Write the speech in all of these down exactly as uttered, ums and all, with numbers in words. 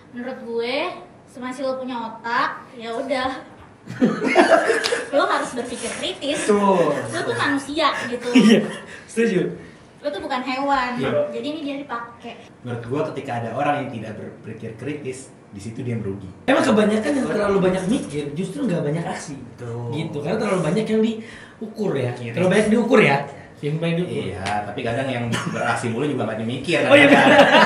Menurut gue, semasih lo punya otak, ya udah. Lo harus berpikir kritis. Tuh. Lo tuh manusia gitu. Iya, setuju. Lo tuh bukan hewan. Iya. Jadi ini dia dipakai. Menurut gua ketika ada orang yang tidak berpikir kritis, di situ dia merugi. Emang kebanyakan yang terlalu banyak mikir justru nggak banyak aksi. Tuh. Gitu, karena terlalu banyak yang diukur ya. Iya. Terlalu banyak diukur ya. Yang banyak diukur. Iya, tapi kadang yang beraksi mulu juga nggak dimikir. Oh iya. Kadang-kadang.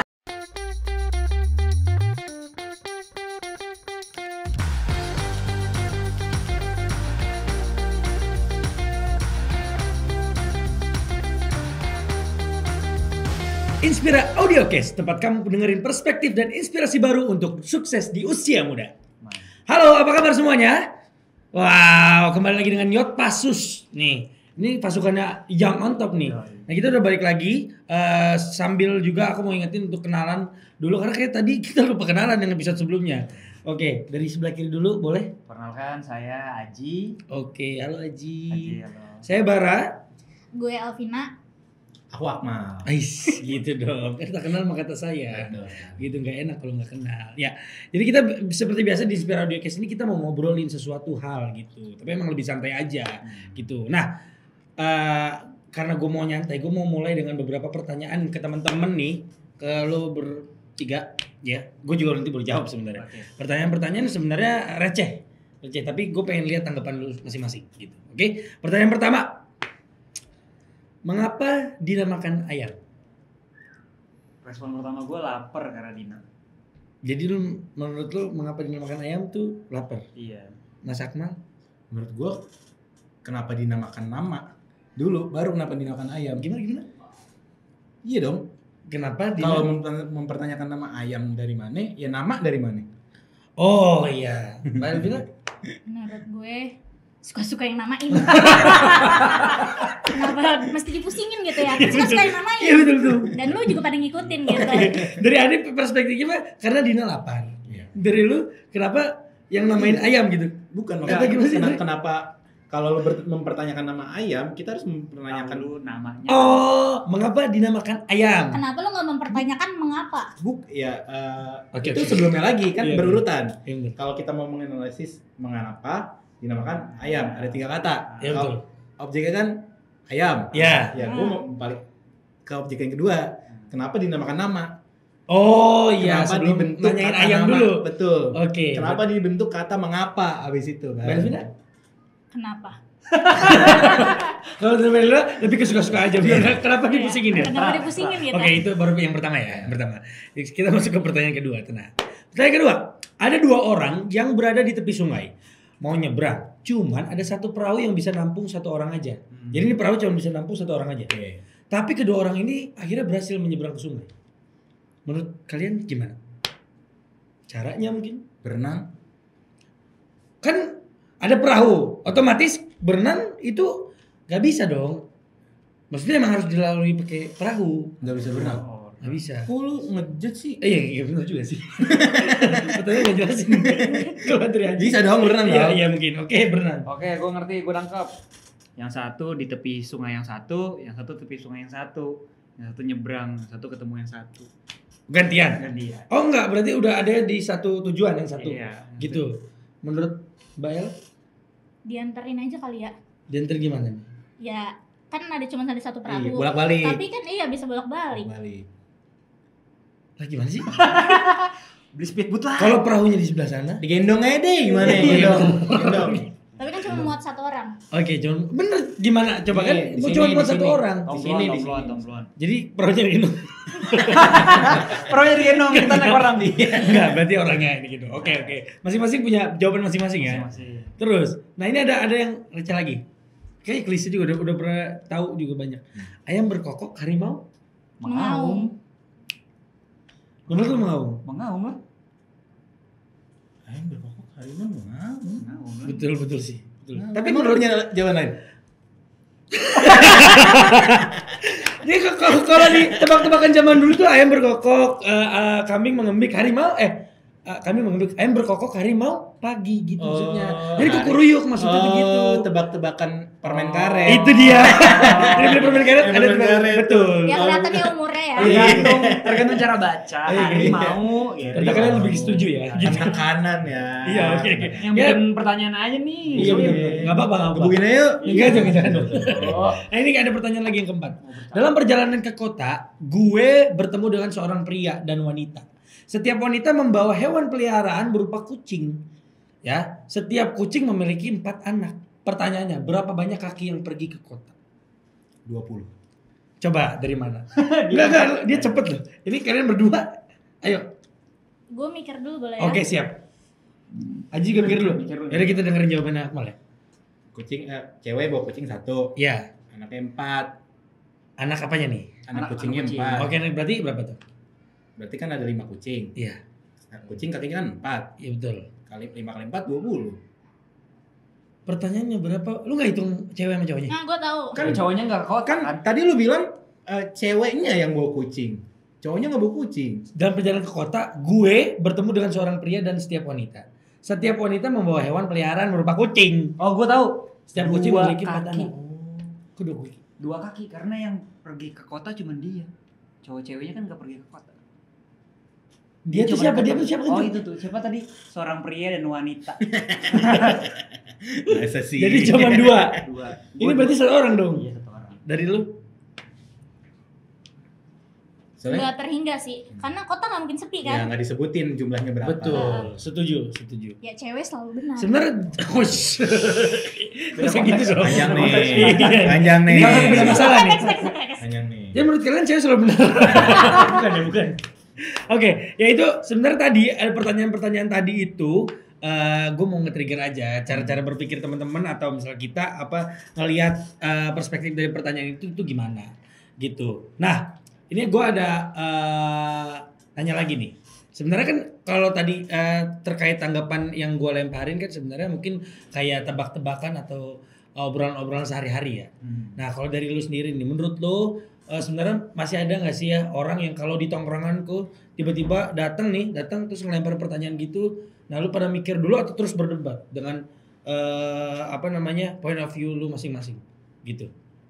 Inspira Audiocast, tempat kamu dengerin perspektif dan inspirasi baru untuk sukses di usia muda. Halo, apa kabar semuanya? Wow, kembali lagi dengan Yot Pasus nih. Ini pasukannya Young on Top nih. Nah, kita udah balik lagi uh, sambil juga aku mau ingetin untuk kenalan dulu karena kayak tadi kita lupa kenalan dengan episode sebelumnya. Oke, dari sebelah kiri dulu boleh? Perkenalkan, saya Aji. Oke, halo Aji. Aji, halo. Saya Bara. Gue Alvina. Aku Akmal. Ais, gitu dong. Kan tak kenal maka kata saya. Betul. Gitu nggak enak kalau nggak kenal. Ya, jadi kita seperti biasa di Inspira Audiocast ini kita mau ngobrolin sesuatu hal gitu. Tapi emang lebih santai aja hmm. gitu. Nah, uh, karena gue mau nyantai, gue mau mulai dengan beberapa pertanyaan ke teman-teman nih, ke lo bertiga, ya. Gue juga nanti baru jawab sebenarnya. Okay. Pertanyaan-pertanyaan sebenarnya receh, receh. Tapi gue pengen lihat tanggapan lo masing-masing gitu. Oke, okay? Pertanyaan pertama. Mengapa dinamakan ayam? Respon pertama gue lapar karena Dina. Jadi lu menurut lu mengapa dinamakan ayam tuh lapar? Iya. Mas Akmal? Menurut gua kenapa dinamakan nama dulu, baru kenapa dinamakan ayam? Gimana gimana? Iya dong. Kenapa Kalau dinam- mem- mempertanyakan nama ayam dari mana, ya nama dari mana? Oh iya. Mbak Elvina? Menurut gue suka-suka yang namain. Kenapa mesti dipusingin gitu ya? Suka-suka yang namain. Iya betul betul. Dan lu juga pada ngikutin gitu. Okay. Dari Adi perspektifnya apa? Karena Dina lapar. Iya. Dari lu kenapa yang namain ayam gitu? Bukan, Kata maksudnya gimana sih, kenapa, Dre? kenapa kalau lu ber- mempertanyakan nama ayam, kita harus mempertanyakan Dulu namanya. Oh, mengapa dinamakan ayam? Kenapa lu nggak mempertanyakan mengapa? buk ya eh, Oke, itu oke. sebelumnya lagi kan Iya, berurutan. Iya betul. Kalau kita mau menganalisis mengapa dinamakan ayam, ada tiga kata. Iya betul. Ob- Objeknya kan ayam. Ya. Ya, gue mau balik ke objek yang kedua. Kenapa dinamakan nama? Oh iya, Kenapa sebelum dibentuk nanyain kata ayam nama? dulu. Betul. Oke. Kenapa dibentuk kata mengapa abis itu kan? Mbak Elvina? Kenapa? Kalau dari Mbak Elvina lebih ke suka-suka aja. Bener. Kenapa dipusingin ya? Kenapa dipusingin gitu? Oke, itu baru yang pertama ya, yang pertama. Kita masuk ke pertanyaan kedua, tenang. Pertanyaan kedua, ada dua orang yang berada di tepi sungai, mau nyebrang. Cuman ada satu perahu yang bisa nampung satu orang aja. Hmm. Jadi ini perahu cuma bisa nampung satu orang aja. Oke. Tapi kedua orang ini akhirnya berhasil menyeberang ke sungai. Menurut kalian gimana? Caranya mungkin? Berenang. Kan ada perahu, otomatis berenang itu nggak bisa dong. Maksudnya emang harus dilalui pakai perahu. Nggak bisa berenang. Oh, Nggak bisa. Kok lu ngejudge sih? Eh, iya, iya benar juga sih. Pertanyaan nggak jelasin. Kalau dari Aji. Bisa dong berenang Iya, dong. iya mungkin. Oke, berenang. Oke, gue ngerti, gue nangkep. Yang satu di tepi sungai yang satu, yang satu tepi sungai yang satu, yang satu nyebrang, yang satu ketemu yang satu. Gantian. Kan dia. Oh enggak, berarti udah ada di satu tujuan yang satu. Iya. Gitu. Menurut Mbak El, Dianterin aja kali ya. diantar gimana nih? Ya kan ada cuma ada satu Iya, perahu. bolak-balik. Tapi kan iya bisa bolak-balik. Balik. Lah gimana sih? Beli speedboat lah. Kalau perahunya di sebelah sana? Digendong aja deh gimana ya? Iya. Gendong. Gendong. Tapi kan cuma muat satu orang. Oke, cuman bener gimana? Coba kan Iya, di mau sini, cuma di buat satu sini. orang. Di Tompluan, sini, di tompluan, sini. tompluan. Jadi perahunya gitu. Perahunya digendong, kita naik orang. Enggak, berarti orangnya ini gitu. Oke, oke. Masing-masing punya jawaban masing-masing ya. Masih. Terus, nah ini ada ada yang receh lagi. Kayaknya klise juga udah udah pernah tahu juga banyak. Ayam berkokok, harimau Mengaum. menurut lu mengaum? Mengaum lah. Ayam berkokok harimau mengaum. Mengaum lah. Betul betul sih. Betul. Nah, Tapi emang menurut punya jawaban lain? Jadi k- kalau kalau di tebak-tebakan zaman dulu tuh ayam berkokok, eh, eh, kambing mengembik, harimau eh uh, kami mengambil ayam berkokok harimau pagi gitu Oh, maksudnya. Jadi hari- kukuruyuk maksudnya oh, begitu. tebak-tebakan permen Oh. karet. Itu dia. Jadi beli permen karet Yang ada permen tebak- karet. betul. Ya kelihatan ya umurnya ya. Tergantung, tergantung cara baca. Iya. Hari mau. Gitu. Ternyata kalian lebih setuju ya. Gitu. Anak kanan ya. Iya, oke oke. Yang Ya, bikin pertanyaan aja nih. iya Oke. benar. Enggak apa-apa, enggak apa-apa. Gebukin aja yuk. Enggak jangan jangan. Oh. Nah, ini ada pertanyaan lagi yang keempat. Dalam perjalanan ke kota, gue bertemu dengan seorang pria dan wanita. Setiap wanita membawa hewan peliharaan berupa kucing. Ya, setiap kucing memiliki empat anak. Pertanyaannya, berapa banyak kaki yang pergi ke kota? dua puluh. Coba dari mana? Enggak, enggak, dia cepet loh. Ini kalian berdua. Ayo. Gue mikir dulu boleh ya. Oke, siap. Aji juga mikir dulu. Mikir dulu. Jadi kita dengerin jawabannya Akmal ya. Kucing eh, cewek bawa kucing satu. Iya. Anaknya empat. Anak apanya nih? Anak, Anak- kucingnya anak kucing. empat. Oke, berarti berapa tuh? Berarti kan ada lima kucing. Iya, Nah, kucing kakinya kan empat. iya betul. Kali lima kali empat dua puluh. Pertanyaannya berapa? Lu nggak hitung cewek sama cowoknya? Nah, gue tahu. Kan cowoknya nggak ke kota Kan kan? tadi lu bilang eh, ceweknya yang bawa kucing. Cowoknya nggak bawa kucing. Dalam perjalanan ke kota, gue bertemu dengan seorang pria dan setiap wanita. Setiap wanita membawa hewan peliharaan berupa kucing. Oh, gue tahu. Setiap kucing Dua memiliki empat kaki. anak. Kok dua kaki? Dua kaki karena yang pergi ke kota cuma dia. Cowok ceweknya kan nggak pergi ke kota. Dia tuh cuma siapa? ketemu. Dia tuh siapa? Oh itu tuh siapa tadi? Seorang pria dan wanita. Masa sih? Jadi cuma dua. Dua. Ini berarti satu orang dong. Iya satu orang. Dari lu? Soalnya Nggak terhingga sih. Karena kota nggak mungkin sepi ya kan. nggak disebutin jumlahnya berapa. Betul. Setuju, setuju. Ya cewek selalu benar. Sebenarnya, hush. Masa gitu soalnya. Panjang nih. Iya. Panjang nih. Ini beda masalah nih. Next, next, next. Panjang nih. Ya menurut kalian cewek selalu benar? Bukan ya, bukan. Oke, ya itu sebenarnya tadi ada pertanyaan-pertanyaan tadi itu uh, gue mau nge-trigger aja cara-cara berpikir teman-teman atau misalnya kita apa ngelihat uh, perspektif dari pertanyaan itu itu gimana gitu. Nah, ini gue ada uh, tanya lagi nih. Sebenarnya kan kalau tadi uh, terkait tanggapan yang gue lemparin kan sebenarnya mungkin kayak tebak-tebakan atau obrolan-obrolan sehari-hari ya. Hmm. Nah kalau dari lu sendiri nih, menurut lu uh, sebenarnya masih ada nggak sih ya orang yang kalau di tongkronganku tiba-tiba datang nih, datang terus ngelempar pertanyaan gitu, nah lu pada mikir dulu atau terus berdebat dengan uh, apa namanya point of view lu masing-masing gitu?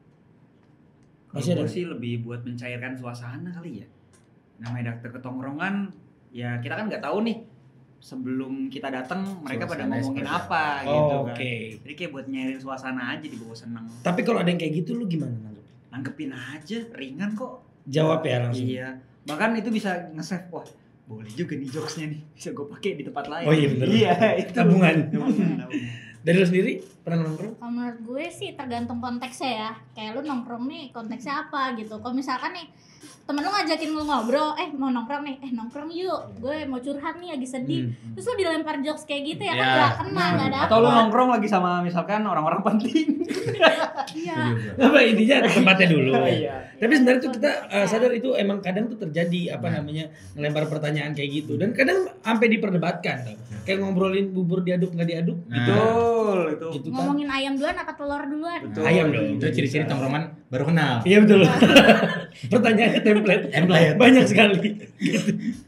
Masih Kalau ada? gue sih lebih buat mencairkan suasana kali ya. Namanya dokter ketongkrongan, ya kita kan nggak tahu nih sebelum kita datang mereka pada Suasananya ngomongin seperti apa Oh, gitu oke. kan. Jadi kayak buat nyairin suasana aja dibawa seneng. Tapi kalau ada yang kayak gitu lu gimana nanggep? Anggepin aja, ringan kok. Jawab ya langsung. Iya. Bahkan itu bisa nge-save, wah boleh juga nih jokesnya nih, bisa gue pakai di tempat lain. Oh iya bener. Iya itu. Tabungan. Tabungan, tabungan. Dari lu sendiri pernah nongkrong? Kalau menurut gue sih tergantung konteksnya ya. Kayak lu nongkrong nih konteksnya apa gitu. Kalau misalkan nih temen lu ngajakin lu ngobrol, eh mau nongkrong nih, eh nongkrong yuk, gue mau curhat nih lagi sedih. Hmm. Terus lu dilempar jokes kayak gitu ya kan Ya. gak kena, gak dapet. Atau lu nongkrong lagi sama misalkan orang-orang penting. Iya. Apa intinya tempatnya dulu. Iya. Tapi sebenarnya tuh kita uh, sadar itu emang kadang tuh terjadi apa namanya ngelempar pertanyaan kayak gitu dan kadang sampai diperdebatkan tuh. Kayak ngobrolin bubur diaduk nggak diaduk Nah, Betul, itu. gitu kan. Ngomongin ayam duluan apa telur duluan? Betul. Ayam dong. itu ciri-ciri tongkrongan baru kenal. Iya betul. Pertanyaannya template. Template. Banyak sekali. Gitu.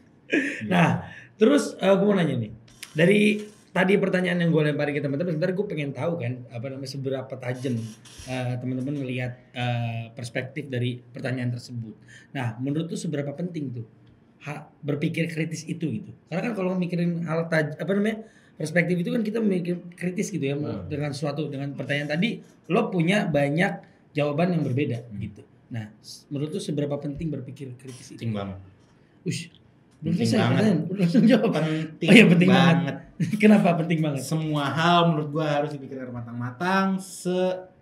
Nah, terus uh, gue mau nanya nih. Dari tadi pertanyaan yang gue lemparin ke teman-teman, sebenarnya gue pengen tahu kan apa namanya seberapa tajam uh, teman-teman ngelihat uh, perspektif dari pertanyaan tersebut. Nah, menurut tuh seberapa penting tuh ha, berpikir kritis itu gitu. Karena kan kalau mikirin hal taj apa namanya perspektif itu kan kita mikir kritis gitu ya Hmm. dengan suatu dengan pertanyaan tadi lo punya banyak jawaban yang berbeda Hmm. gitu. Nah, s- menurut tuh seberapa penting berpikir kritis itu? Penting banget. Ush, belum Penting selesai banget. pertanyaan, udah langsung jawab. Penting, Oh iya, penting banget. banget. Kenapa penting banget? Semua hal menurut gua harus dipikirkan matang-matang, se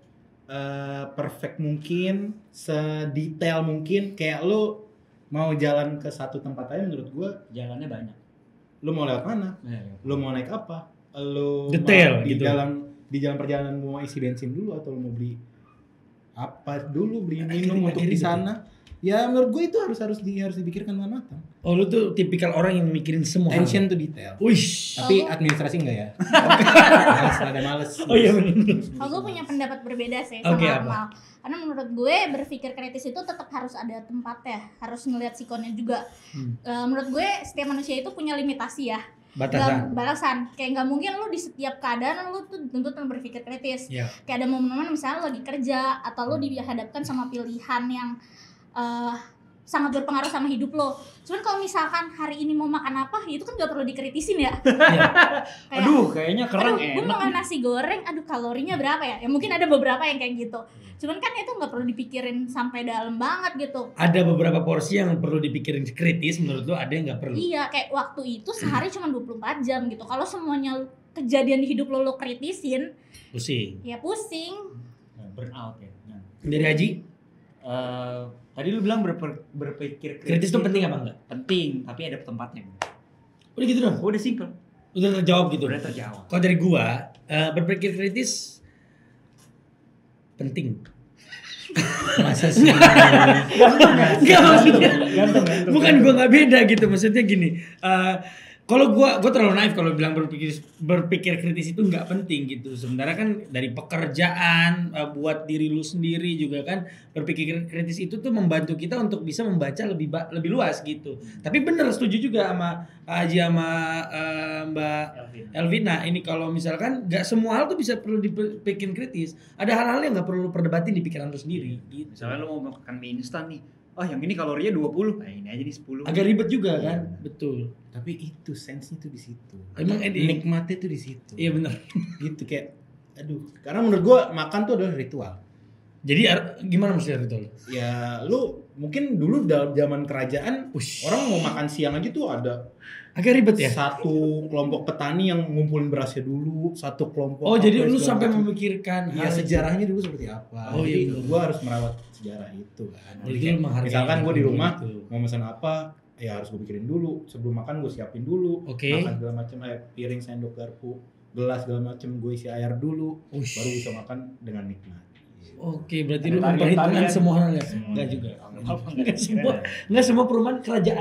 eh, perfect mungkin, sedetail mungkin. Kayak lu mau jalan ke satu tempat aja menurut gua, Jalannya banyak. lu mau lewat mana? Iya, Lu mau naik apa? Lu Detail mau di gitu. dalam di jalan perjalanan lu mau isi bensin dulu atau lu mau beli apa dulu beli Nah, minum akhirnya- untuk akhirnya di gitu. sana? Ya menurut gue itu harus harus di harus dipikirkan dengan matang. Oh lu tuh tipikal orang yang mikirin semua hal. Attention to detail. Wish. Tapi Oh. administrasi enggak ya. Males, ada males. Oh iya benar. Kalau gue punya pendapat berbeda sih Oke, sama apa? Amal. Karena menurut gue berpikir kritis itu tetap harus ada tempatnya, harus ngelihat sikonnya juga. Hmm. Eh, menurut gue setiap manusia itu punya limitasi ya. Batasan. Nggak- balasan. Kayak nggak mungkin lu di setiap keadaan lu tuh tuntut berpikir kritis. Ya. Kayak ada momen-momen misalnya lu lagi kerja atau lu dihadapkan sama pilihan yang eh, sangat berpengaruh sama hidup lo. Cuman kalau misalkan hari ini mau makan apa, itu kan nggak perlu dikritisin ya. Iya. Kayak, Aduh, kayaknya kerang aduh, gue enak. makan nasi goreng, aduh kalorinya berapa ya? Ya mungkin ada beberapa yang kayak gitu. Cuman kan itu nggak perlu dipikirin sampai dalam banget gitu. Ada beberapa porsi yang perlu dipikirin kritis menurut lu, ada yang nggak perlu. Iya, kayak waktu itu sehari cuma dua puluh empat jam gitu. Kalau semuanya kejadian di hidup lo lo kritisin, Pusing. ya pusing. Nah, burn out ya. Nah, Dari Haji, eh, tadi lu bilang berper- berpikir kritis itu penting apa enggak? Penting, tapi ada tempatnya. Udah gitu dong. Udah simple, Udah terjawab gitu. udah terjawab. Kalau dari gua, eh, berpikir kritis penting. Masa sih? Enggak maksudnya. Gantung, gantung. Bukan gua nggak beda gitu, maksudnya gini. eh, kalau gua gua terlalu naif kalau bilang berpikir berpikir kritis itu nggak penting gitu. Sebenarnya kan dari pekerjaan eh, buat diri lu sendiri juga kan berpikir kritis itu tuh membantu kita untuk bisa membaca lebih ba- lebih luas gitu. Tapi bener setuju juga sama Haji sama eh, Mbak Elvin. Elvina, ini kalau misalkan nggak semua hal tuh bisa perlu dipikirin kritis. Ada hal-hal yang nggak perlu lu perdebatin di pikiran lu sendiri. Gitu. Misalnya lu mau makan mie instan nih. Oh, yang ini kalorinya dua puluh. Nah, ini aja nih sepuluh. Agak ribet juga kan, betul. Tapi itu sense-nya tuh di situ. Emang Edi- nikmatnya tuh di situ. Iya benar. Gitu kayak aduh, karena menurut gua makan tuh adalah ritual. Jadi ar- gimana maksudnya ritual? Ya lu mungkin dulu dalam zaman kerajaan Ush. orang mau makan siang aja tuh ada Agak ribet ya. satu kelompok petani yang ngumpulin berasnya dulu, satu kelompok Oh apa, jadi lu segala sampai macam. memikirkan Iya hal sejarahnya dulu seperti apa. Oh, Jadi iya, betul. gua harus merawat sejarah itu kan. itu. Jadi Jadi kayak, lu menghargai misalkan gua di itu. rumah mau pesan apa, ya harus gue pikirin dulu. Sebelum makan gue siapin dulu. Oke. Makan segala macam, eh, piring, sendok, garpu, gelas segala macam gue isi air dulu, Ush. baru bisa makan dengan nikmat. Oke, berarti Ada lu memperhitungkan tarian-tarian. semua hal ya? Semua. Enggak juga. Apa Enggak semua, enggak semua perumahan kerajaan.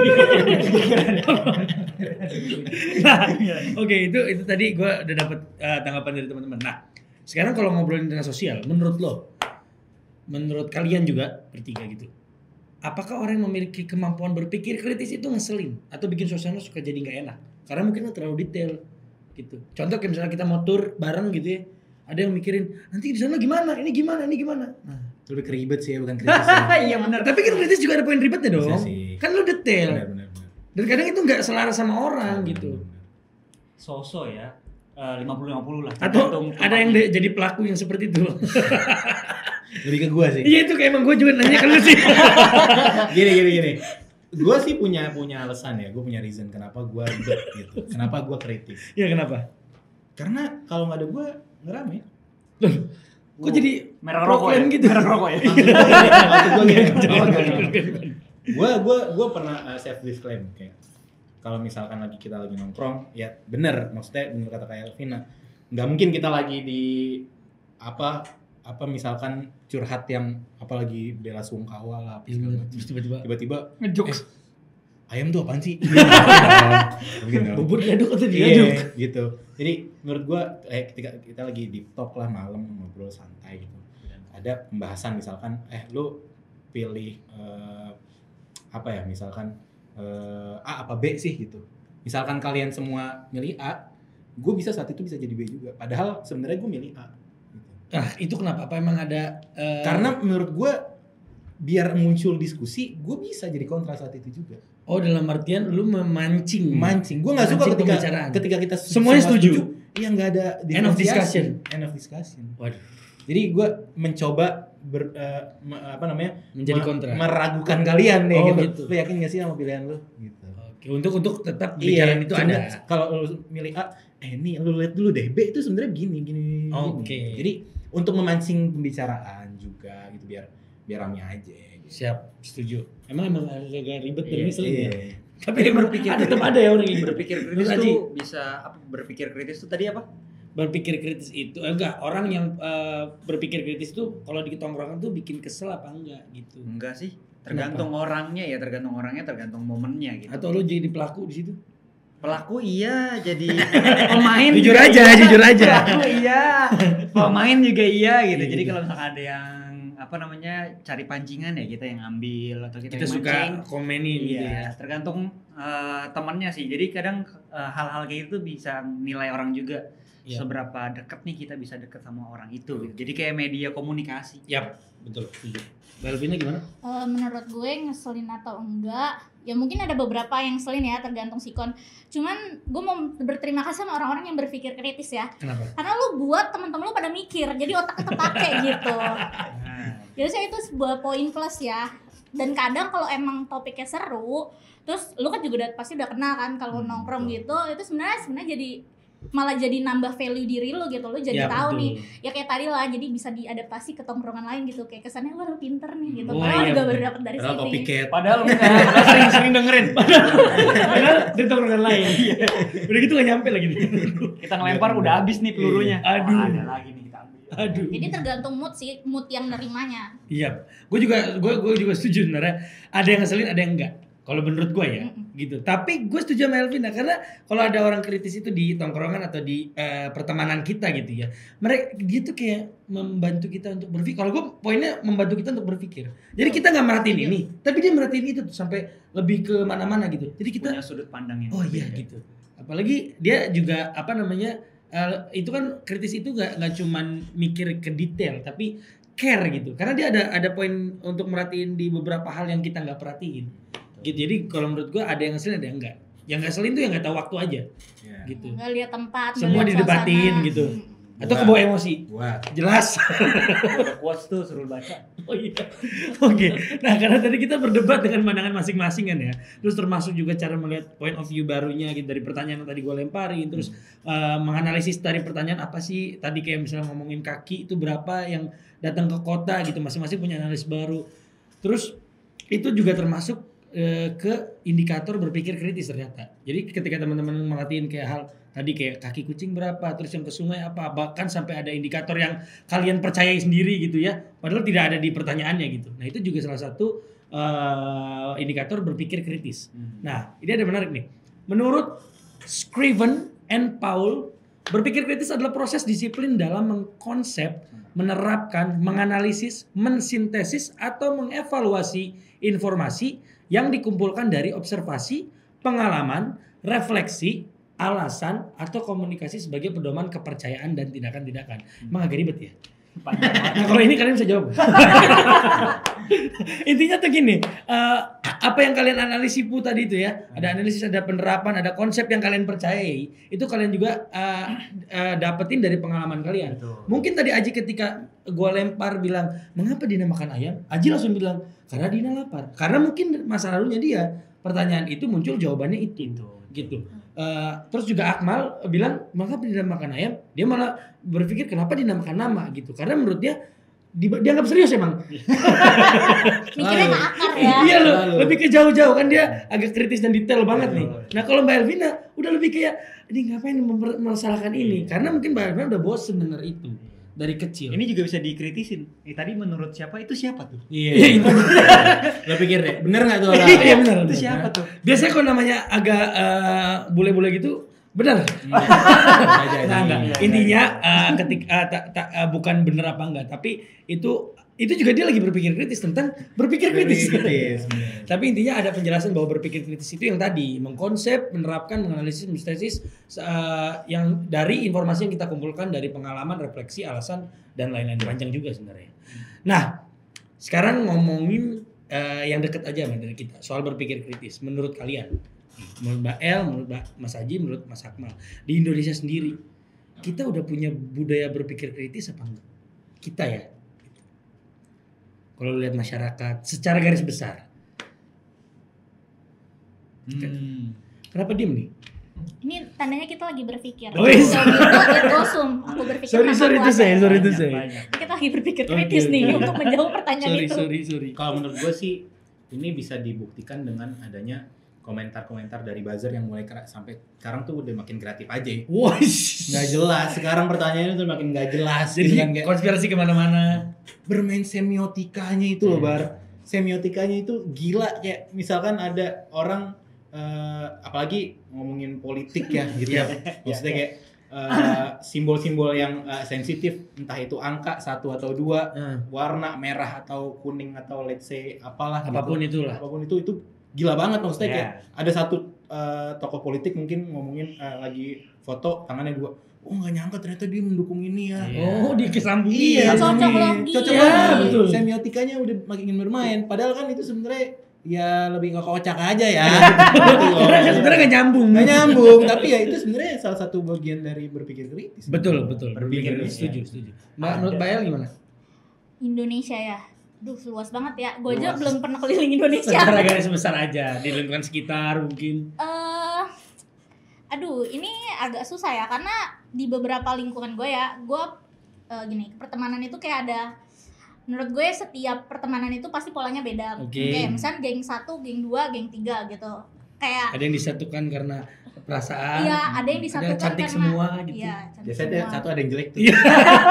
Nah, oke itu itu tadi gue udah dapet eh, tanggapan dari teman-teman. Nah, sekarang kalau ngobrolin tentang sosial, menurut lo, menurut kalian juga bertiga gitu, apakah orang yang memiliki kemampuan berpikir kritis itu ngeselin atau bikin suasana suka jadi nggak enak? Karena mungkin lo terlalu detail gitu. Contoh kayak misalnya kita mau tour bareng gitu ya, ada yang mikirin nanti di sana gimana, ini gimana, ini gimana. Nah, Lebih keribet sih ya, bukan kritis. ya. Iya benar. tapi kan kritis juga ada poin ribetnya dong. Bisa sih. Kan lo detail. Benar, benar, benar. Dan kadang itu nggak selaras sama orang gitu. So-so ya. lima puluh lima puluh lah. Atau Tergantung ada yang tempatnya. de- jadi pelaku yang seperti itu. Lebih ke gua sih. Iya itu kayak emang gue juga nanya ke lu sih. Gini gini gini. Gua sih punya punya alasan ya, gua punya reason kenapa gua ribet gitu. Kenapa gua kritis. Iya kenapa? Karena kalau nggak ada gua nggak rame. Loh, kok jadi merek rokok ya? proklaim gitu? Merek rokok ya. Maksud gua gini. Jangan, Oh, jangan, gini. jangan. Gua gua gua pernah uh, self disclaim kayak kalau misalkan lagi kita lagi nongkrong, ya bener maksudnya bener kata kayak Elvina. Nggak mungkin kita lagi di apa apa misalkan curhat yang apalagi bela sungkawa lah apa segala macam. Terus tiba-tiba Tiba-tiba Ngejokes. ayam tuh apaan sih? Mungkin dong. bubur diaduk atau Iya, diaduk? gitu. Jadi menurut gua eh ketika kita lagi deep talk lah malam ngobrol santai gitu. Ada pembahasan misalkan eh lu pilih eh, apa ya misalkan eh, A apa B sih gitu. Misalkan kalian semua milih A, gue bisa saat itu bisa jadi B juga. Padahal sebenarnya gue milih A. Gitu. Nah itu kenapa? Apa emang ada? eh, Karena menurut gue biar muncul diskusi, gue bisa jadi kontra saat itu juga. Oh dalam artian lu memancing. Mancing. Gue nggak suka Mancing ketika pembicaraan. ketika kita Semuanya semua setuju. Iya nggak ada End of diferensiasi. discussion. End of discussion. Waduh, Jadi gue mencoba ber, eh, me- apa namanya menjadi me- kontra. meragukan kalian nih Oh, gitu. gitu. Lu yakin gak sih sama pilihan lu? Gitu. Oke, untuk untuk tetap bicara itu sebenarnya ada. Kalau lu milih A, eh nih lu lihat dulu deh B itu sebenarnya gini gini. gini. Oke. Jadi untuk memancing pembicaraan juga gitu biar biar rame aja. Gitu. Siap, setuju. Emang emang agak ribet dan Iya, ngeselin iya. ya. Tapi emang ada tetap ada ya orang yang gitu. Berpikir kritis Menurut Haji, tuh bisa apa? Berpikir kritis tuh tadi apa? berpikir kritis itu eh, enggak orang yang eh, berpikir kritis itu kalau di tongkrongan tuh bikin kesel apa enggak gitu. Enggak sih. Tergantung orangnya ya, tergantung orangnya, tergantung momennya gitu. Atau lu jadi pelaku di situ? Pelaku iya, jadi pemain Jujur juga aja, iya. jujur aja. Pelaku iya, pemain juga iya gitu. Iya. Jadi kalau misalkan ada yang apa namanya cari pancingan ya kita yang ambil atau kita, Kita yang suka mancing. komenin gitu ya. Iya, tergantung uh, temannya sih. Jadi kadang uh, hal-hal kayak itu bisa nilai orang juga. Iya. Seberapa deket nih kita bisa deket sama orang itu gitu. Jadi kayak media komunikasi. Yap, betul. Setuju. Mbak Elvina gimana? Eh, menurut gue ngeselin atau enggak, ya mungkin ada beberapa yang ngeselin ya, tergantung sikon. Cuman gue mau berterima kasih sama orang-orang yang berpikir kritis ya. Kenapa? Karena lu buat teman-teman lu pada mikir, jadi otaknya kepake gitu. Nah, Jadi saya itu sebuah poin plus ya. Dan kadang kalau emang topiknya seru, terus lu kan juga udah, pasti udah kenal kan kalau Hmm, nongkrong betul. gitu, itu sebenarnya sebenarnya jadi malah jadi nambah value diri lu gitu. Lu jadi Ya, tahu betul. nih, ya kayak tadi lah, jadi bisa diadaptasi ke tongkrongan lain gitu. Kayak kesannya wah lu pinter nih gitu. Wah, Padahal iya, juga betul. baru dapet dari Padahal sini. copycat. padahal enggak, sering-sering dengerin. Padahal di tongkrongan lain. Udah gitu gak nyampe lagi nih. Kita ngelempar udah habis nih pelurunya. Aduh. Wah, ada lagi nih kita ambil. Aduh. Jadi tergantung mood sih, mood yang nerimanya. Iya, gue juga gue gue juga setuju sebenarnya. Ada yang ngeselin, ada yang enggak. Kalau menurut gue ya, Mm-mm. gitu. Tapi gue setuju sama Elvina karena kalau ada orang kritis itu di tongkrongan atau di eh, pertemanan kita gitu ya, mereka dia tuh kayak membantu kita untuk berpikir. Kalau gue poinnya membantu kita untuk berpikir. Jadi kita nggak merhatiin Iya. ini, tapi dia merhatiin itu tuh sampai lebih ke mana-mana gitu. Jadi kita, Punya sudut pandang yang oh iya berbeda. gitu. Apalagi dia juga apa namanya, eh, itu kan kritis itu nggak nggak cuman mikir ke detail, tapi care gitu. Karena dia ada ada poin untuk merhatiin di beberapa hal yang kita nggak perhatiin. Gitu. Jadi kalau menurut gua ada yang ngeselin ada yang enggak. Yang nggak selin tuh yang nggak tahu waktu aja Ya. gitu. Nggak lihat tempat, nggak Semua lihat didebatin suasana. gitu. Mm. Atau Gua- kebawa emosi. Buat Jelas. Ada quotes tuh suruh baca. Oh iya. Oke. Nah, karena tadi kita berdebat dengan pandangan masing-masing kan ya. Terus termasuk juga cara melihat point of view barunya gitu dari pertanyaan yang tadi gua lemparin, terus eh, menganalisis dari pertanyaan apa sih tadi kayak misalnya ngomongin kaki itu berapa yang datang ke kota gitu, masing-masing punya analisis baru. Terus itu juga termasuk eh, ke indikator berpikir kritis ternyata. Jadi ketika teman-teman merhatiin kayak hal tadi kayak kaki kucing berapa, terus yang ke sungai apa, bahkan sampai ada indikator yang kalian percayai sendiri gitu ya, padahal tidak ada di pertanyaannya gitu. Nah itu juga salah satu eh, indikator berpikir kritis. Nah ini ada menarik nih. Menurut Scriven and Paul, berpikir kritis adalah proses disiplin dalam mengkonsep, menerapkan, menganalisis, mensintesis atau mengevaluasi informasi yang dikumpulkan dari observasi, pengalaman, refleksi, alasan, atau komunikasi sebagai pedoman kepercayaan dan tindakan-tindakan. Emang agak ribet ya? Panjang banget. Nah kalau ini kalian bisa jawab. Intinya tuh gini, eh, apa yang kalian analisis Bu tadi itu ya, ada analisis, ada penerapan, ada konsep yang kalian percayai, itu kalian juga eh, eh, dapetin dari pengalaman kalian. Betul. Mungkin tadi Aji ketika gua lempar bilang, mengapa Dina makan ayam? Aji langsung bilang, karena Dina lapar. Karena mungkin masa lalunya dia, pertanyaan itu muncul jawabannya itu. Itu. Gitu. Eh, terus juga Akmal bilang, mengapa Dina makan ayam? Dia malah berpikir kenapa Dina makan nama gitu. Karena menurut dia di, dianggap serius emang. Mikirnya nggak akar ya. Iya loh, Lalu. lebih ke jauh-jauh kan dia agak kritis dan detail banget nih. Betul. Nah kalau Mbak Elvina udah lebih kayak, ini ngapain memper- masalahkan ini? Karena mungkin Mbak Elvina udah bosen denger itu dari kecil. Ini juga bisa dikritisin. Eh, tadi menurut siapa itu siapa tuh? Iya. Lo pikir deh, bener nggak tuh orang? Iya benar. Itu benar. siapa tuh? Biasanya kalau namanya agak eh, bule-bule gitu, benar. Nggak jadi. Nah, enggak. Iya, Intinya eh, ketika eh, tak- tak- eh, bukan bener apa enggak, tapi itu itu juga dia lagi berpikir kritis tentang berpikir kritis. Kritis, bener. Tapi intinya ada penjelasan bahwa berpikir kritis itu yang tadi mengkonsep, menerapkan, menganalisis, mensintesis uh, yang dari informasi yang kita kumpulkan dari pengalaman, refleksi, alasan dan lain-lain. Panjang juga sebenarnya. Nah, sekarang ngomongin uh, yang deket aja Mbak, dari kita soal berpikir kritis. Menurut kalian, menurut Mbak El, menurut Mbak Mas Haji, menurut Mas Akmal, di Indonesia sendiri kita udah punya budaya berpikir kritis apa enggak? Kita ya. Kalau lihat masyarakat secara garis besar. Hmm. Kenapa diem nih? Ini tandanya kita lagi berpikir. Oh, iya. Kalau gitu, itu sum. Aku berpikir Sorry, tanpa sorry itu kuasa. saya, sorry itu Banyak, saya. banyak. Kita lagi berpikir Oke, kritis nih oke. untuk menjawab pertanyaan Sorry, itu. sorry, sorry. Kalau menurut gue sih ini bisa dibuktikan dengan adanya komentar-komentar dari buzzer yang mulai kera- sampai sekarang tuh udah makin kreatif aja. Wah, Nggak jelas. Sekarang pertanyaannya tuh makin nggak jelas. jadi gitu kan, kayak konspirasi kemana-mana. bermain semiotikanya itu loh, Bar. semiotikanya itu gila, kayak misalkan ada orang uh, apalagi ngomongin politik ya gitu ya. Maksudnya kayak uh, simbol-simbol yang uh, sensitif, entah itu angka satu atau dua, Hmm. warna merah atau kuning atau let's say apalah Apapun gitu. itulah. Apapun itu itu gila banget maksudnya Yeah. kayak ada satu uh, tokoh politik mungkin ngomongin uh, lagi foto tangannya dua. Oh nggak nyangka ternyata dia mendukung ini ya. Oh, dia kesambung. Iya, Cocok nih. logi. Cocok Iya, banget. betul. Semiotikanya udah makin bermain. Padahal kan itu sebenarnya ya lebih nggak kocak aja ya. Gitu loh. Sebenarnya sebenarnya nggak nyambung. Nggak nyambung, tapi ya itu sebenarnya salah satu bagian dari berpikir kritis. Betul, betul. Berpikir Berpikir kritis. setuju, setuju. Mbak, menurut Mbak El gimana? Indonesia ya. Duh, luas banget ya. Gue aja Luas. belum pernah keliling Indonesia. Secara garis besar aja di lingkungan sekitar mungkin. Eh, aduh, ini agak susah ya karena di beberapa lingkungan gue ya, gue eh, gini, pertemanan itu kayak ada, menurut gue setiap pertemanan itu pasti polanya beda. Oke. Kayak misalnya geng satu, geng dua, geng tiga gitu. Kayak Ada yang disatukan karena perasaan. iya, ada yang disatukan Ada cantik karena semua gitu. Iya, cantik Biasanya ada semua. satu ada yang jelek tuh. Iya.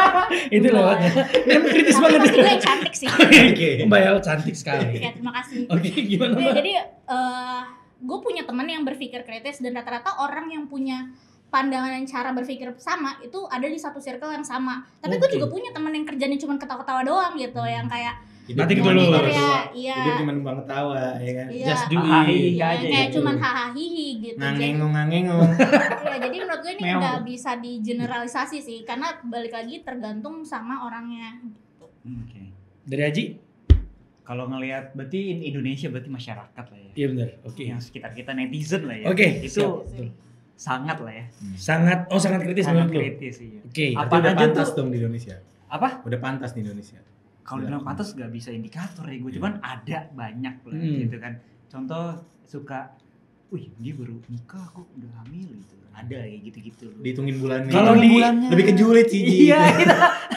Itu lewat ya. Ini kritis Tapi banget. pasti gue yang cantik sih. Oke. Mbak El cantik sekali. Ya, terima kasih. Oke, gimana Oke, Mbak? jadi eh gue punya teman yang berpikir kritis dan rata-rata orang yang punya pandangan dan cara berpikir sama itu ada di satu circle yang sama. Tapi gue Oke. juga punya teman yang kerjanya cuma ketawa-ketawa doang gitu, yang kayak Nanti cuma dulu. ketawa. ya, iya, Hidup cuma numpang ketawa ya kan. iya, Just do Ah, it. iya. iya, aja kayak gitu. cuman hahaha hihi gitu. Jadi, Ngangengong ngangengong. ya, jadi menurut gue ini Meong. nggak bisa digeneralisasi sih, karena balik lagi tergantung sama orangnya. Hmm, Oke. Dari Haji? Kalau ngelihat berarti in- Indonesia berarti masyarakat lah ya. Iya benar. Oke. Yang sekitar kita netizen lah ya. Oke, Itu siap. Betul. sangat lah ya. Sangat oh sangat kritis sangat menurut lu. kritis iya. Oke. Apa Berarti udah aja pantas tuh? dong di Indonesia. Apa? Udah pantas di Indonesia. Kalau bilang pantas nggak bisa indikator ya gue, cuman ada banyak lah Hmm. gitu kan. Contoh suka, wih dia baru nikah kok udah hamil gitu. Ada kayak gitu-gitu. Dihitungin bulannya. Kalau di- bulannya. lebih ke julid sih. Ji. Iya, itu.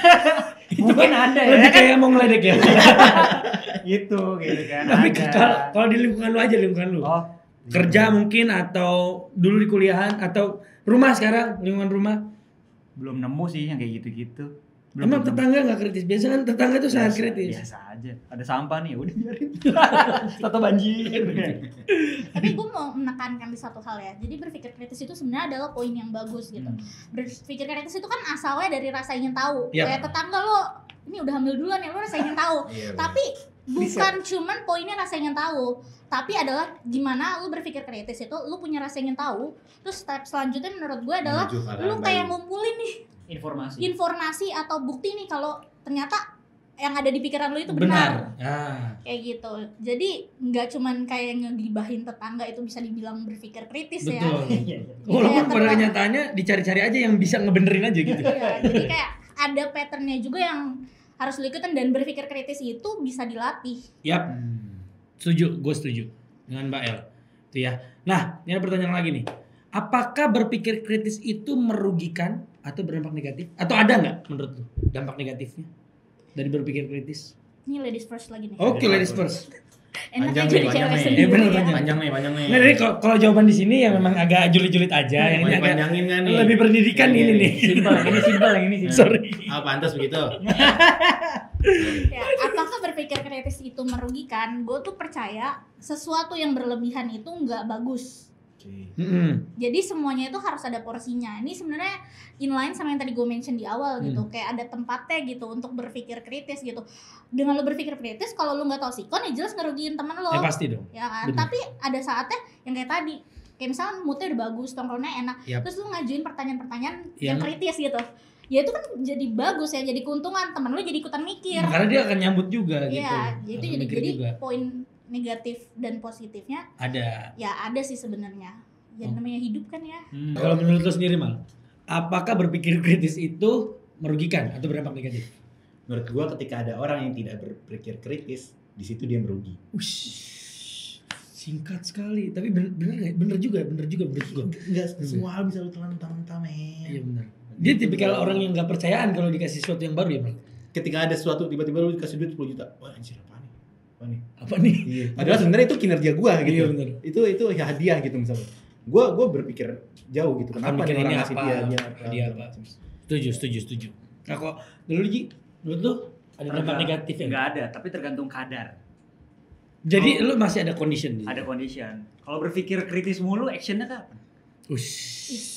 Mungkin ada ya Lebih kan. kayak mau ngeledek ya. Gitu gitu kan. Tapi ada. kalau kalau di lingkungan lu aja lingkungan lu. Oh, Kerja mungkin atau dulu di kuliahan atau rumah sekarang lingkungan rumah. belum nemu sih yang kayak gitu-gitu. Belum Emang nemu. tetangga nggak kritis? Biasanya kan tetangga tuh sangat Biasa- kritis. Biasa aja. Ada sampah nih, udah biarin. Tato banjir. Tapi gue mau menekankan di satu hal ya. Jadi berpikir kritis itu sebenarnya adalah poin yang bagus gitu. Hmm. Berpikir kritis itu kan asalnya dari rasa ingin tahu. Yap. Kayak tetangga lo ini udah hamil duluan ya, lo rasa ingin tahu. Iya, Tapi bukan cuman poinnya rasa ingin tahu, tapi adalah gimana lu berpikir kritis itu lu punya rasa ingin tahu. Terus step selanjutnya menurut gue adalah Menuju hal lu yang kayak baik. ngumpulin nih Informasi. informasi atau bukti nih kalau ternyata yang ada di pikiran lu itu benar. Benar. Ah. Kayak gitu. Jadi nggak cuman kayak ngegibahin tetangga itu bisa dibilang berpikir kritis ya. Betul. Iya, iya. Walaupun Kayak pada terlalu- kenyataannya dicari-cari aja yang bisa ngebenerin aja gitu. Iya, jadi kayak ada patternnya juga yang harus lu ikutin, dan berpikir kritis itu bisa dilatih. Yap, Hmm. setuju, gue setuju dengan Mbak El. Itu ya. Nah, ini ada pertanyaan lagi nih. Apakah berpikir kritis itu merugikan atau berdampak negatif? Atau ada nggak menurut lu dampak negatifnya dari berpikir kritis? Ini ladies first lagi nih. Oke, ladies first. Enaknya Panjang jadi nih, panjang cewek nih. sendiri. Eh, bener, ya. panjang. Panjang nih, panjang nih. Nah, jadi kalau kalau jawaban di sini yang memang agak julid-julid aja, yang ini Mau agak panjangin kan nih? lebih pendidikan Iya, ini iya. nih. Simpel, yang ini simpel, yang ini simpel. Sorry. Ah, pantas begitu. Ya, apakah berpikir kritis itu merugikan? Gue tuh percaya sesuatu yang berlebihan itu nggak bagus. Oke. Mm-mm. Jadi semuanya itu harus ada porsinya. Ini sebenarnya inline sama yang tadi gue mention di awal gitu. Hmm. Kayak ada tempatnya gitu untuk berpikir kritis gitu. Dengan lo berpikir kritis, kalau lo nggak tahu sikon ya jelas ngerugiin temen lo. Ya pasti dong. Ya kan? Bener. Tapi ada saatnya yang kayak tadi. Kayak misalnya moodnya udah bagus, tongkrongnya enak. Yap. Terus lo ngajuin pertanyaan-pertanyaan yang, Yang- kritis gitu. Ya itu kan jadi bagus ya, jadi keuntungan. Temen lo jadi ikutan mikir. Nah, karena dia akan nyambut juga gitu. Iya, itu Akan jadi mikir jadi juga. poin negatif dan positifnya Ada. ya ada sih sebenarnya. Ya Oh. namanya hidup kan ya. Hmm. Kalau menurut lo sendiri Mal, apakah berpikir kritis itu merugikan atau berdampak negatif? Menurut gua ketika ada orang yang tidak berpikir kritis, di situ dia merugi. Ush, singkat sekali, tapi bener, bener gak? Bener juga, bener juga menurut gua. Enggak semua hal bisa lu telan mentah-mentah, Iya men. bener. Dia tipikal orang yang gak percayaan kalau dikasih sesuatu yang baru ya Mal. Ketika ada sesuatu tiba-tiba lu dikasih duit sepuluh juta. Wah, anjir apa nih? Apa nih? Apa nih? Iya. Padahal sebenarnya itu kinerja gua gitu. Iya, bener. Itu itu ya hadiah gitu misalnya. Gua gua berpikir jauh gitu. Akan Kenapa mikir nih orang ini ngasih apa, dia hadiah hadiah apa. Setuju, setuju, setuju. Nah kok dulu Ji, menurut lu ada dampak negatif ya? Enggak ada, tapi tergantung kadar. Jadi Oh. lu masih ada condition di Ada condition. Kalau berpikir kritis mulu, actionnya kapan? Ush.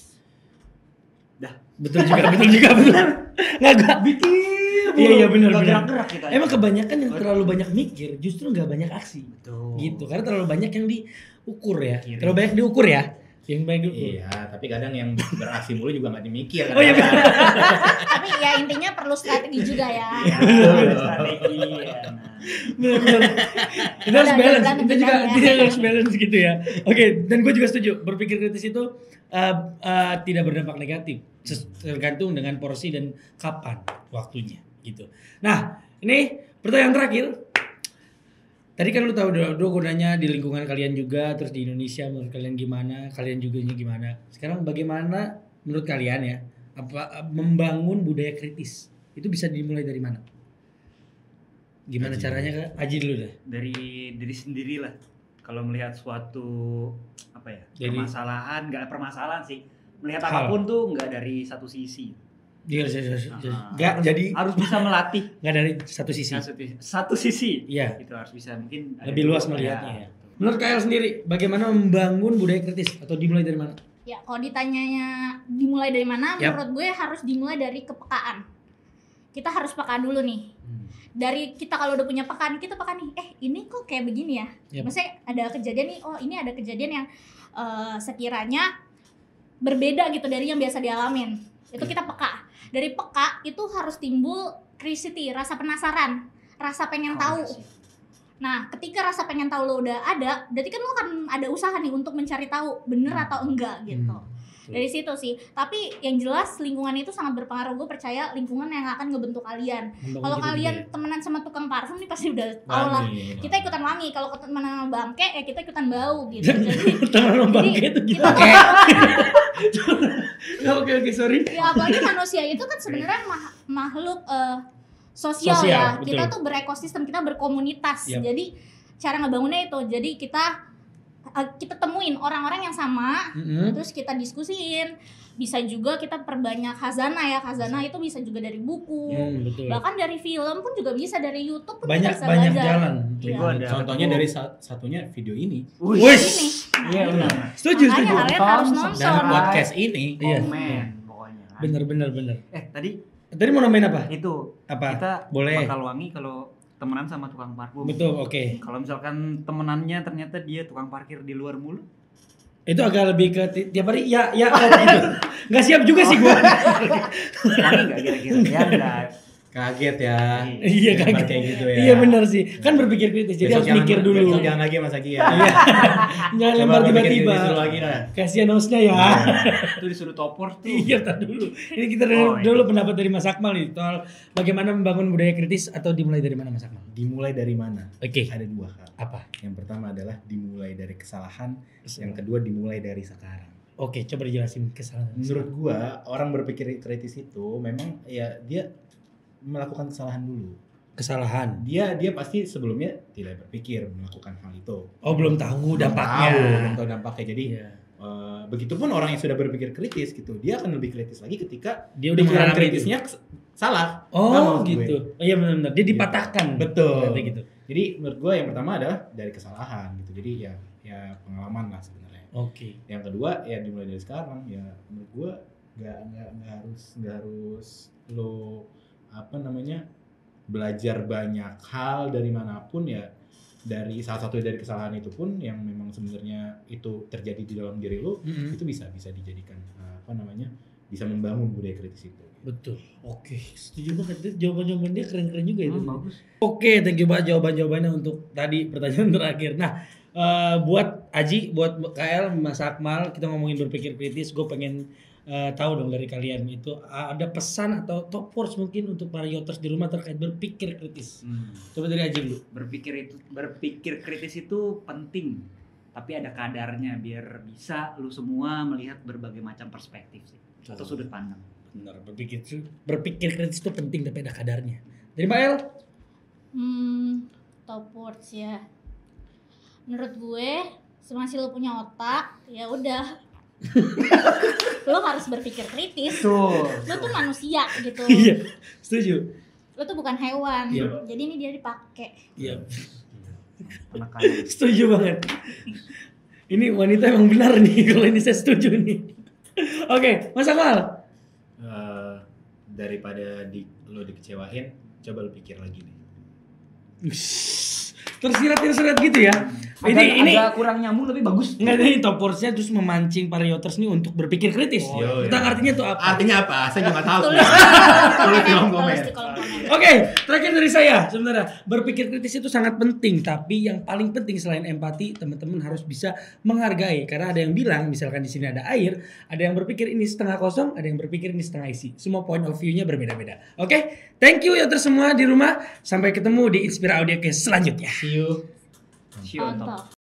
Dah. Betul juga, betul juga, benar. Nggak, nggak. Mikir Iya, iya, benar, Nggak benar. gerak-gerak kita. Emang kebanyakan yang terlalu banyak mikir justru nggak banyak aksi. Betul. Gitu, karena terlalu banyak yang diukur ya. Kiri. Terlalu banyak diukur ya. Yang banyak diukur. Iya, tapi kadang yang beraksi mulu juga nggak dimikir. Oh iya, kadang-kadang. Tapi ya intinya perlu strategi juga ya. Ada strategi ya. Nah. Benar-benar. Kita harus Ada- ada balance. berantem Kita juga ya. kita harus balance gitu ya. Oke, dan gue juga setuju. Berpikir kritis itu uh, uh, tidak berdampak negatif. Ses- Tergantung dengan porsi dan kapan waktunya gitu. Nah, ini pertanyaan terakhir. Tadi kan lu tahu dua dua gunanya di lingkungan kalian juga, terus di Indonesia menurut kalian gimana, kalian juga gimana. Sekarang bagaimana menurut kalian ya, apa membangun budaya kritis itu bisa dimulai dari mana? Gimana Aji. caranya Kak? Aji dulu deh. Dari diri sendiri lah. Kalau melihat suatu apa ya Dari- permasalahan, nggak permasalahan sih. Melihat Hal. apapun tuh nggak dari satu sisi. Dia harus- Ah, nggak harus- jadi harus bisa melatih nggak dari satu sisi. satu, satu sisi. Iya. Itu harus bisa mungkin ada Lebih dua, luas melihatnya ya. ya. Menurut K L sendiri, bagaimana membangun budaya kritis atau dimulai dari mana? Ya kalau ditanyanya dimulai dari mana, Yap. menurut gue harus dimulai dari kepekaan. Kita harus peka dulu nih. Hmm. Dari kita kalau udah punya pekaan, kita peka nih, eh ini kok kayak begini ya. Yap. Maksudnya ada kejadian nih, oh ini ada kejadian yang eh, sekiranya berbeda gitu dari yang biasa dialamin. Itu kita peka. Dari peka itu harus timbul curiosity, rasa penasaran, rasa pengen Oh, tahu. iya sih. Nah, ketika rasa pengen tahu lo udah ada, berarti kan lo akan ada usaha nih untuk mencari tahu bener Hmm. atau enggak gitu. Hmm. Dari situ sih. Tapi yang jelas lingkungan itu sangat berpengaruh. Gue percaya lingkungan yang akan ngebentuk kalian. Membangun Kalau gitu kalian budaya. temenan sama tukang parfum nih pasti udah tau lah. Wangi. Kita ikutan wangi. Kalau temenan sama bangke ya kita ikutan bau gitu. Jadi teman lo bangke jadi itu kita gimana? Oke oke sorry. ya apalagi manusia itu kan sebenarnya mah- makhluk eh, sosial, Sosial, ya. betul. Kita tuh berekosistem, kita berkomunitas. Yap. Jadi cara ngebangunnya itu. Jadi kita eh, kita temuin orang-orang yang sama, Mm-mm. terus kita diskusiin. Bisa juga kita perbanyak khazanah ya. Khazanah itu bisa juga dari buku. Hmm, betul. Bahkan dari film pun juga bisa, dari YouTube pun Banyak kita bisa banyak belajar. jalan. Iya. Gua ada Contohnya ketemu- dari sa- satunya video ini Wih. Wih. Ini. Iya benar. Setuju Makanya setuju. kalian harus nonton. dan podcast ini. Iya. Komen pokoknya. kan. Bener bener bener. Eh tadi Tadi mau nambahin apa? itu Apa? kita Boleh. bakal wangi kalau temenan sama tukang parfum. Betul, oke. Kalau misalkan temenannya ternyata dia tukang parkir di luar mulu. Itu agak lebih ke ti- tiap hari ya ya oh, gitu. Nggak siap juga sih gua. Wangi nggak kira-kira? Ya enggak. Kaget ya. Iya Lempar kaget. kayak gitu ya. Iya benar sih. Kan berpikir kritis. Jadi Besok harus jangan- mikir dulu. besok jangan lagi Mas Aki ya. Iya. Jangan Coba lempar lo bikin tiba-tiba. kritis dulu lagi lah. Kasihan hostnya ya. Itu disuruh topor tuh. Iya, tar dulu. Ini kita dengar Oh, iya. dulu pendapat dari Mas Akmal nih soal bagaimana membangun budaya kritis atau dimulai dari mana Mas Akmal? Dimulai dari mana? Oke. Ada dua hal. Apa? Yang pertama adalah dimulai dari kesalahan, yang kedua dimulai dari sekarang. Oke, coba dijelasin kesalahan. Menurut gua orang berpikir kritis itu memang ya dia melakukan kesalahan dulu. Kesalahan. Dia dia pasti sebelumnya tidak berpikir melakukan hal itu. Oh, belum tahu dampaknya. Tahu, belum tahu dampaknya. Jadi Iya. eh, begitupun orang yang sudah berpikir kritis gitu, dia akan lebih kritis lagi ketika Dia udah pikiran mengalami kritisnya kes- salah. Paham Oh, maksud gue? gitu. Oh, iya benar-benar. Dia dipatahkan. Betul. Berarti gitu. Jadi menurut gua yang pertama adalah dari kesalahan gitu. Jadi ya ya pengalaman lah sebenarnya. Oke. Yang kedua ya dimulai dari sekarang ya menurut gua nggak nggak nggak harus nggak harus lo apa namanya belajar banyak hal dari manapun ya, dari salah satu dari kesalahan itu pun yang memang sebenarnya itu terjadi di dalam diri lo, Mm-mm. itu bisa bisa dijadikan uh, apa namanya bisa membangun budaya kritis itu. Betul. Oke, setuju banget. Itu jawaban-jawaban dia keren-keren juga itu. Hmm, bagus. Oke, thank you banget jawaban-jawabannya untuk tadi pertanyaan terakhir. Nah, eh, buat Aji, buat K L, Mas Akmal, kita ngomongin berpikir kritis. Gue pengen eh, tahu dong dari kalian itu uh, ada pesan atau top words mungkin untuk para yoters di rumah terkait berpikir kritis. Hmm. Coba dari Aji dulu. Berpikir itu berpikir kritis itu penting, tapi ada kadarnya biar bisa lu semua melihat berbagai macam perspektif sih atau sudut pandang. Benar, berpikir berpikir kritis itu penting tapi ada kadarnya. Dari Mbak El? Hmm, top words ya. Menurut gue, semasih lo punya otak, ya udah. Lo harus berpikir kritis. Tuh. Lo tuh manusia gitu. Iya, setuju. Lo tuh bukan hewan. Iya. Jadi ini dia dipakai. Iya. Penekanan. Setuju banget. Ini wanita emang benar nih kalau ini saya setuju nih. Oke, Mas Akmal. Eh, daripada di, lo dikecewain, coba lo pikir lagi nih. Tersirat-tersirat gitu ya. Agak, Ini ini agak kurang nyambung tapi bagus. enggak ini toporsnya terus memancing para yoters nih untuk berpikir kritis. Oh, Kita iya. artinya tuh apa? Artinya apa? Saya juga tahu. Tulis Tulis di kolom tulis komen. di kolom komen. Oke, terakhir dari saya sebenarnya berpikir kritis itu sangat penting, tapi yang paling penting selain empati, teman-teman harus bisa menghargai. Karena ada yang bilang, misalkan di sini ada air, ada yang berpikir ini setengah kosong, ada yang berpikir ini setengah isi. Semua point of view-nya berbeda-beda. Oke, thank you ya semua di rumah. Sampai ketemu di Inspira Audiocast selanjutnya. See you. Siap. Mantap.